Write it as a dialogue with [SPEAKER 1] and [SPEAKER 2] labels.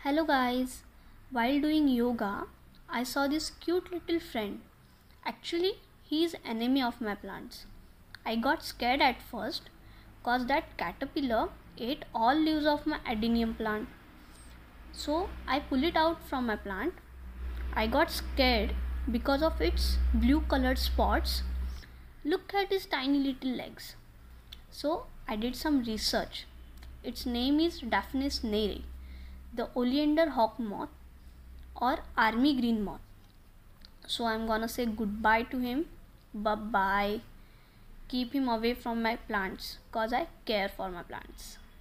[SPEAKER 1] Hello guys, while doing yoga, I saw this cute little friend. Actually, he is enemy of my plants. I got scared at first cause that caterpillar ate all leaves of my adenium plant. So I pull it out from my plant. I got scared because of its blue colored spots. Look at his tiny little legs. So I did some research. Its name is Daphnis Nerii, the oleander hawk moth or army green moth. So I'm gonna say goodbye to him. Bye bye. Keep him away from my plants cause I care for my plants.